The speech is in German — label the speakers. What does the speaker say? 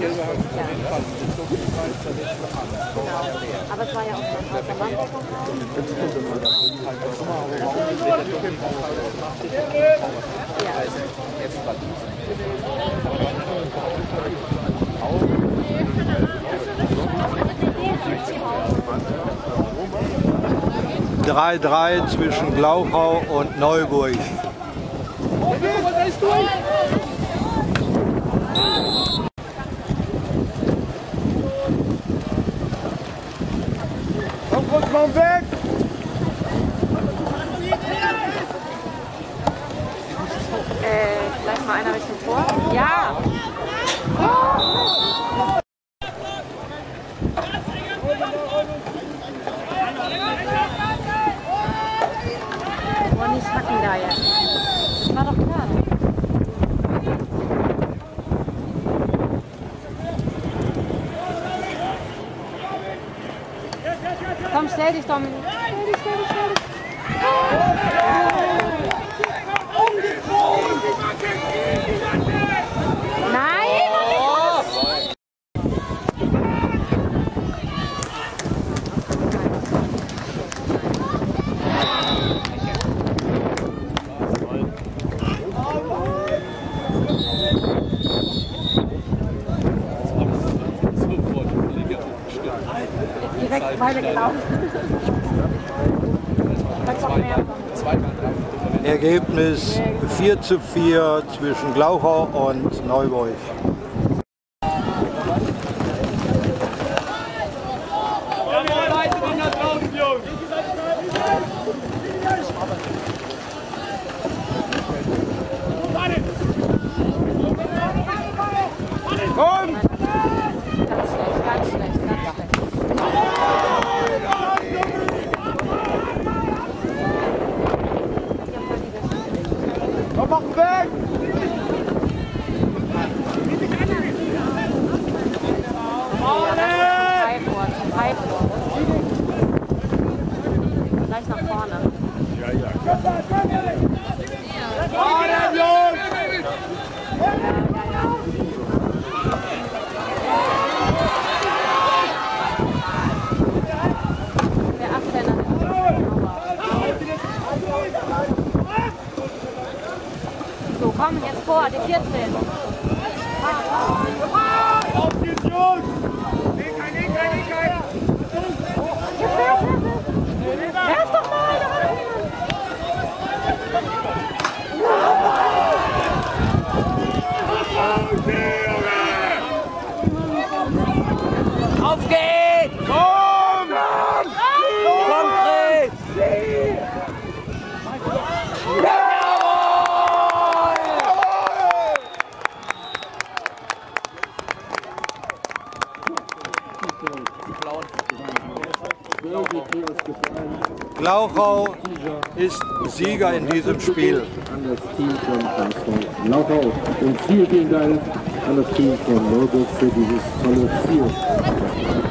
Speaker 1: Aber es war ja auch so ein großer Manndeckung.
Speaker 2: Ja. 3-3 zwischen Glauchau und Neuburg.
Speaker 3: Komm, Rutschmann, weg!
Speaker 1: Vielleicht mal einer Richtung Tor. Ja! Oh, nicht hacken da jetzt. Das war doch klar. Komm, stell dich, Dominik. Stell dich. Nein! Direkt weitergelaufen.
Speaker 2: Ergebnis 4:4 zwischen Glauchau und Neuburg.
Speaker 3: Komm!
Speaker 1: Ganz schlecht.
Speaker 3: Komm, mach weg!
Speaker 1: Zum Freifort. Gleich nach vorne.
Speaker 3: Vorne, Jungs!
Speaker 1: Der 18er. So, komm, jetzt vor, die 14.
Speaker 3: Auf geht's, Jungs!
Speaker 1: Lass doch mal!
Speaker 3: Auf geht's! Komm! Komm, Fritz!
Speaker 2: Glauchau ist Sieger in diesem Spiel.
Speaker 4: An das Team von HSV Glauchau und vielen Dank an das Team von Neuburg für dieses tolle Spiel.